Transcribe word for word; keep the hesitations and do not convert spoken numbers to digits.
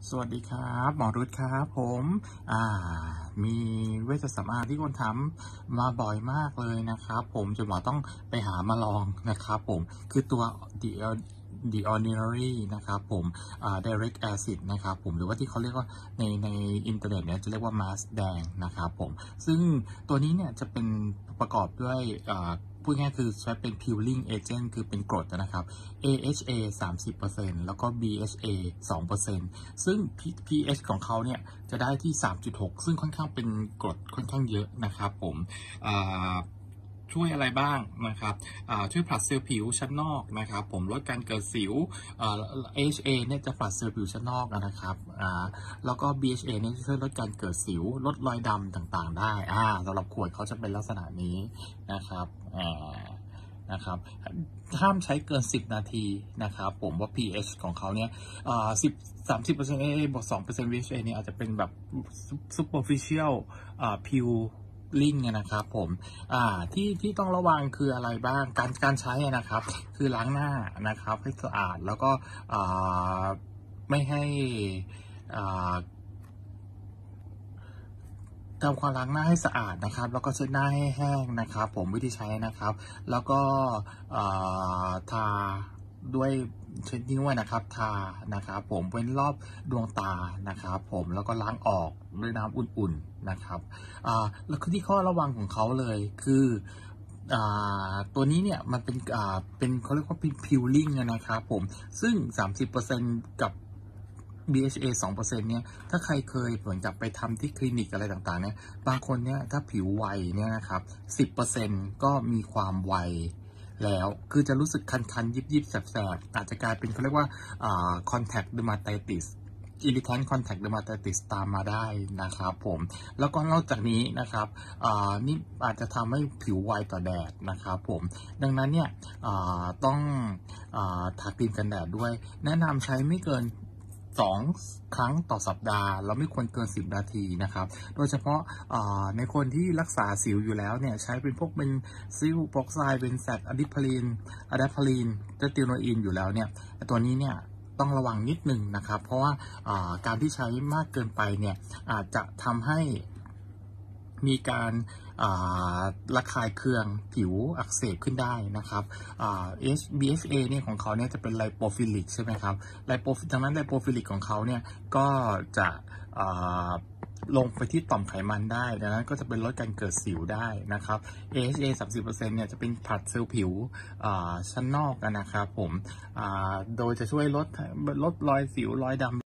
สวัสดีครับหมอรุตครับผมอ่ามีเวชสำอางที่คนถามมาบ่อยมากเลยนะครับผมจนหมอต้องไปหามาลองนะครับผมคือตัว The The Ordinary นะครับผมอ่า Direct Acid นะครับผมหรือว่าที่เขาเรียกว่าในในอินเทอร์เน็ตเนี่ยจะเรียกว่ามาสก์แดงนะครับผมซึ่งตัวนี้เนี่ยจะเป็นประกอบด้วยอ่าพูดง่ายคือใช้เป็น peeling agent คือเป็นกรดนะครับ เอ เอช เอ สามสิบเปอร์เซ็นต์ แล้วก็ บี เอช เอ สองเปอร์เซ็นต์ ซึ่ง pH ของเขาเนี่ยจะได้ที่ สามจุดหก ซึ่งค่อนข้างเป็นกรดค่อนข้างเยอะนะครับผมช่วยอะไรบ้างนะครับช่วยผลัดเซลล์ผิวชั้นนอกนะครับผมลดการเกิดสิว เอช เอ เนี่ยจะผลัดเซลล์ผิวชั้นนอกนะครับแล้วก็ บี เอช เอ เนี่ยจะช่วยลดการเกิดสิวลดรอยดำต่างๆได้สำหรับขวดเขาจะเป็นลักษณะนี้นะครับนะครับห้ามใช้เกินสิบนาทีนะครับผมว่า pH ของเขาเนี่ยสิบ สามสิบเปอร์เซ็นต์ เอ เอ บวก สองเปอร์เซ็นต์ บี เอช เอ เนี่ยอาจจะเป็นแบบ superficial อ่า peeling นะครับผมอ่าที่ที่ต้องระวังคืออะไรบ้างการการใช้นะครับคือล้างหน้านะครับให้สะอาดแล้วก็อ่าไม่ให้อ่าทำความล้างหน้าให้สะอาดนะครับแล้วก็เช็ดหน้าให้แห้งนะครับผมวิธีใช้นะครับแล้วก็ทาด้วยเช็ดนิ้วนะครับทานะครับผมเว้นรอบดวงตานะครับผมแล้วก็ล้างออกด้วยน้ำอุ่นๆนะครับแล้วที่ข้อระวังของเขาเลยคือตัวนี้เนี่ยมันเป็นเป็นเขาเรียกว่าเป็น peeling นะครับผมซึ่ง สามสิบเปอร์เซ็นต์ กับ บี เอช เอ สองเปอร์เซ็นต์ เนี่ยถ้าใครเคยเหมือนกับไปทำที่คลินิกอะไรต่างๆเนี่ยบางคนเนี่ยถ้าผิวไวเนี่ยนะครับ สิบเปอร์เซ็นต์ ก็มีความไวแล้วคือจะรู้สึกคันๆยิบๆแสบๆอาจจะกลายเป็นเขาเรียกว่า contact dermatitis irritant contact dermatitis ตามมาได้นะครับผมแล้วก็นอกจากนี้นะครับนี่อาจจะทำให้ผิวไวต่อแดดนะครับผมดังนั้นเนี่ยต้องทาครีมกันแดดด้วยแนะนำใช้ไม่เกินสองครั้งต่อสัปดาห์เราไม่ควรเกินสิบนาทีนะครับโดยเฉพาะในคนที่รักษาสิวอยู่แล้วเนี่ยใช้เป็นพวกเป็นซิลโปรกไซด์เป็นแซดอะดิพาลีนอะดาพาลีนเจติโนอีนอยู่แล้วเนี่ยตัวนี้เนี่ยต้องระวังนิดนึงนะครับเพราะว่าการที่ใช้มากเกินไปเนี่ยอาจจะทำให้มีการระคายเคืองผิวอักเสบขึ้นได้นะครับ บี เอช เอ เนี่ยของเขาเนี่ยจะเป็นไลโปฟิลิกใช่ไหมครับไลโปดังนั้นไลโปฟิลิกของเขาเนี่ยก็จะลงไปที่ต่อมไขมันได้ดังนั้นก็จะเป็นลดการเกิดสิวได้นะครับ เอ เอช เอ สามสิบเปอร์เซ็นต์ เนี่ยจะเป็นผลัดเซลล์ผิวชั้นนอกนะครับผมโดยจะช่วยลดลดรอยสิวรอยดำ